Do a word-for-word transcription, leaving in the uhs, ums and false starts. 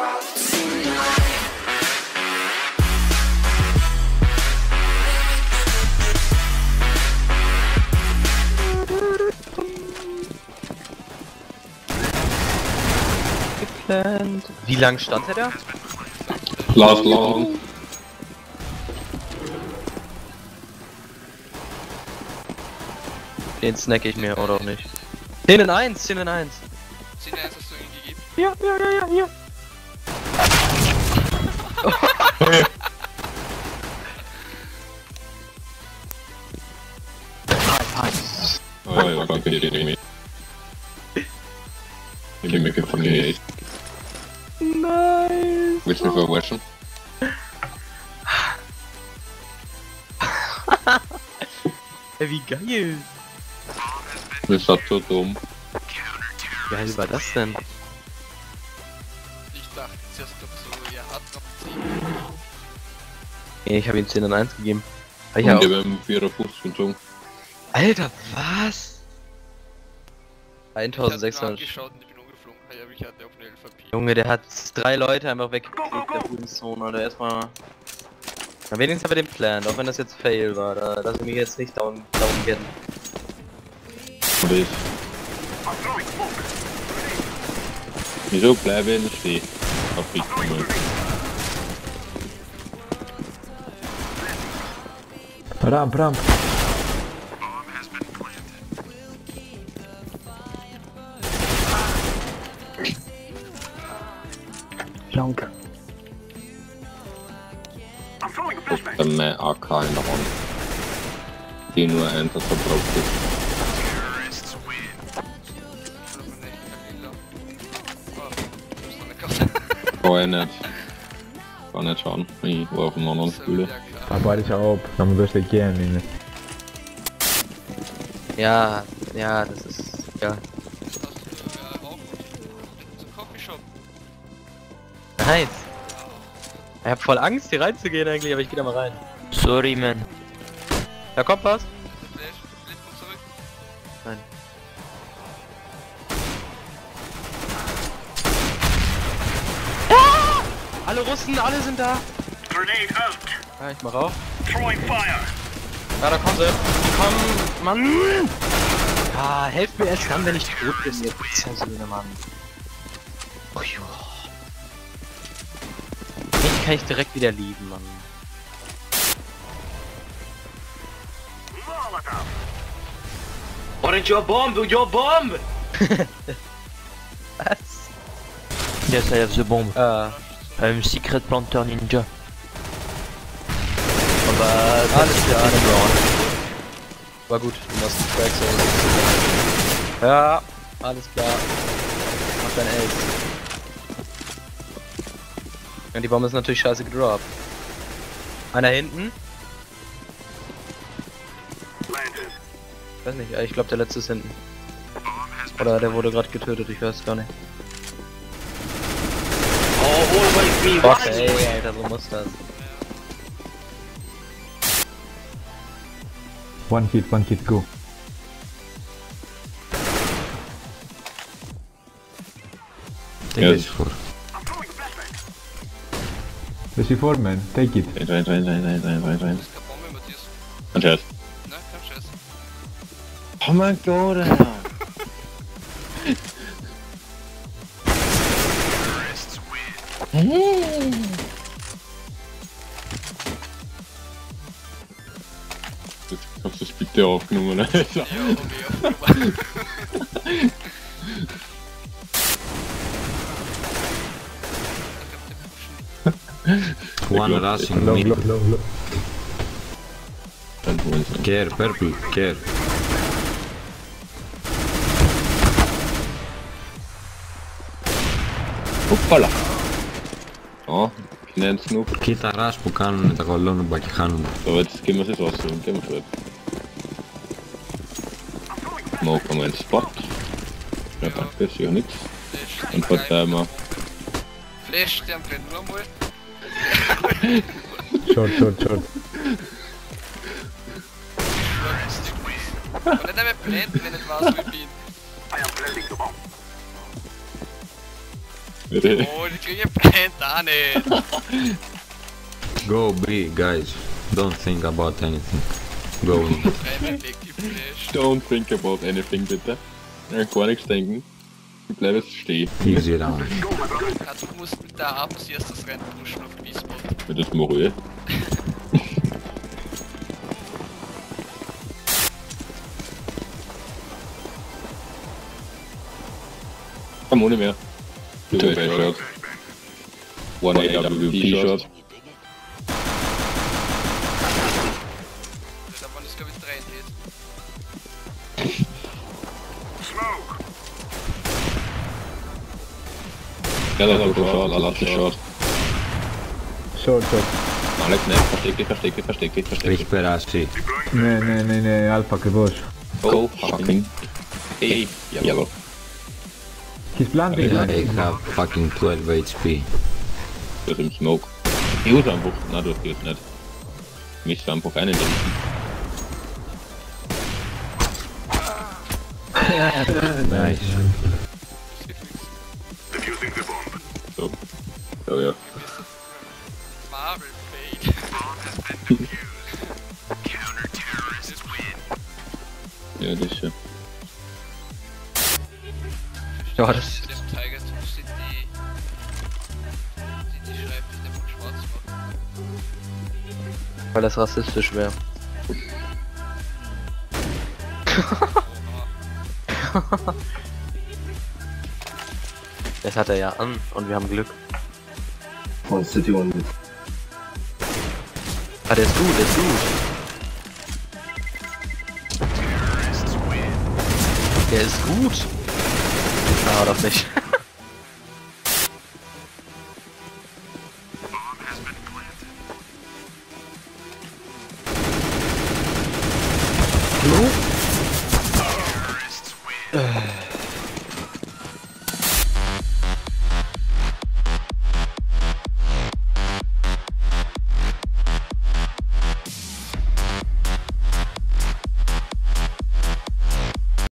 Wie lang stand er da? Last long. Den snack ich mir, oder auch nicht. zehn in eins, zehn in eins. zehn in eins hast du ihm gegeben? Ja, ja, ja, ja, ja. Oh, ja, fucking kidding me. Give me a fucking eight. Nice. Which me for a question? Ey, wie geil. Das ist so dumm. Wie geil war das denn? Ich dachte zuerst, ob so, ja, hat noch zehn. Nee, ich habe ihm zehn in eins gegeben. Hab ich Und ja der auch. beim vierundfünfzig gezogen. Alter, was? Ich hab ihn eintausendsechshundert. angeschaut und ich bin umgeflogen. Ja, aber ich hatte auf eine L V P. Junge, der hat drei Leute einfach weggekriegt, der Hurensohn, Alter. Erstmal. Na, wenigstens haben wir den Plan, auch wenn das jetzt Fail war. Da lass ich mich jetzt nicht down, down gehen. Das. Wieso bleibe ich stehen? Auf ich mal. Ramp, ramp. Long. Der med A K in der Hand. Die nur ein, das verbraucht ist. Kann ich nicht. Kann nicht schauen. Ich war auf einem anderen Spieler. Απάρεις από να μου δώσει εκεί αν είναι. Ja, ja, das ist. Ja. Nice. Ich hab voll Angst, hier reinzugehen eigentlich, aber ich geh da mal rein. Sorry, man. Da kommt was? Nein. Ah! Alle Russen, alle sind da. Ja, ich mach auf. Ja, da kommen sie. Die kommen, Mann. Ja, helft mir erst dann, wenn ich tot bin, ihr Söhne, Mann. Oh, jo. Mich kann ich direkt wieder lieben, Mann. Orange, your bomb! Your bomb! Was? Yes, I have the bomb. Äh, I'm secret planter ninja. aber alles klar, war gut, du machst die Tracks aus. Ja, alles klar. Mach dein Ace. Ja, die Bombe ist natürlich scheiße gedroppt. Einer hinten. Ich weiß nicht, ich glaube der letzte ist hinten. Oder der wurde gerade getötet, ich weiß gar nicht. Oh, always me! Fuck, ey, Alter, so muss das. One hit, one hit, go. Take yes. it. The C four man, take it. Rein, rein, rein, rein, rein, rein, rein, rein. Das ist keine Bombe, Matthias. Und Scheiß. Nein, kein Scheiß. Oh mein Gott, Alter. Hast du das bitte aufgenommen, Alter? Ja, okay, One rushing Low, mid. low, low, low. Dann holen sie. Care, purple, care. Οπαλά. Ω, είναι ένα snoop. Κοίτα ρας που κάνουνε τα κολόνουμπα και χάνουνε. Το έτσι και μας έσωσε, και μας έσωσε. Smoke om en spot. Ja, das ist ja nichts. Und Verteimer. Flash, der brennt nur mal. Short, short, short. Und nicht einmal blenden, wenn nicht weiß, wo ich bin. Oh, die kriegen Plant da nicht. Go B, guys. Don't think about anything. Go in. Dreimal leg die Flash. Don't think about anything, bitte. Ja, gar nichts denken. Ich bleibe jetzt stehen. Easy round. Also du musst mit der Arm zuerst das Rennen pushen auf B-Spot. Wird das mal ruhig? Komm ohne mehr. Two bad shot. One A W P shot. Da waren es glaube ich drei Hit. Ja, das ist ein Shot, I love the shot. Short, short. Alex, ne, versteck dich, versteck dich, versteck dich, versteck Έχει dich. περάσει. Ναι, ναι, ναι, ναι, αλφα ακριβώς. Go fucking A, yellow. He's planting, man. I have fucking twelve H P. Das im Smoke. Ich muss einfach, na das geht nicht. Mich einfach einen denken. Nice. So. Oh ja. Marvel Fade. Ja, das ist ja. Ja, das In dem Tiger sind die. sind die Schreiben nicht einfach schwarz machen. weil das rassistisch wäre. Das hat er ja an und wir haben Glück. Von City und mit. Ah, der ist gut, der ist gut. Der ist gut. Ah, doch nicht. Hallo?